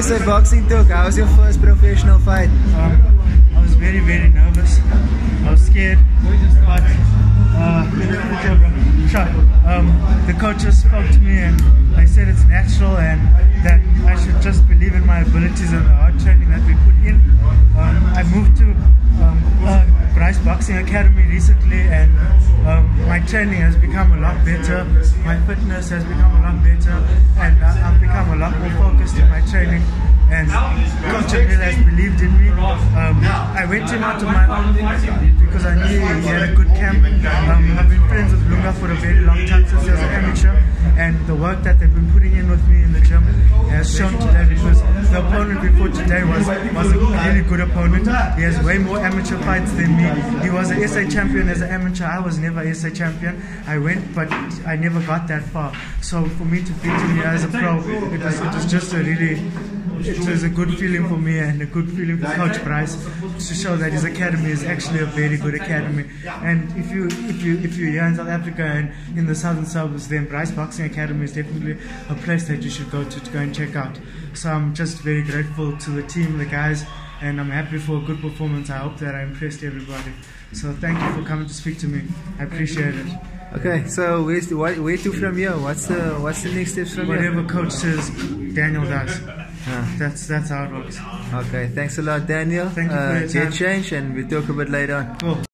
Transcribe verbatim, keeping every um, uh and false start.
S A Boxing Talk. How was your first professional fight? Um, I was very, very nervous. I was scared, but uh, um, the coaches spoke to me and they said it's natural and that I should just believe in my abilities and the hard training that we put in. Um, I moved to um, uh, Bryce Boxing Academy recently, and um, my training has become a lot better. My fitness has become a lot better, and uh, I've become a lot more focused in my training. And Coach Emil has believed in me. Um, I went in out of my own because I knew he had a good camp. Um, I've been friends with Lunga for a very long time since he was an amateur, and the work that they've been putting in with me in the gym has shown today, because the opponent we fought today was, was a really good opponent. He has way more amateur fights than me. He was an S A champion as an amateur. I was never S A champion. I went, but I never got that far. So for me to beat him here as a pro, it was, it was just a really... It was a good feeling for me and a good feeling for Coach Bryce to show that his academy is actually a very good academy. And if you if you if you're here in South Africa and in the southern suburbs, then Bryce Boxing Academy is definitely a place that you should go to to go and check out. So I'm just very grateful to the team, the guys, and I'm happy for a good performance. I hope that I impressed everybody. So thank you for coming to speak to me. I appreciate it. Okay, so where's the, where, where to from here? What's the what's the next steps from Whatever here? Coach says, Daniel does. Ah. That's that's how it works. Okay, thanks a lot, Daniel. Thank you for uh, your time. Get change, and we'll talk a bit later on. Cool.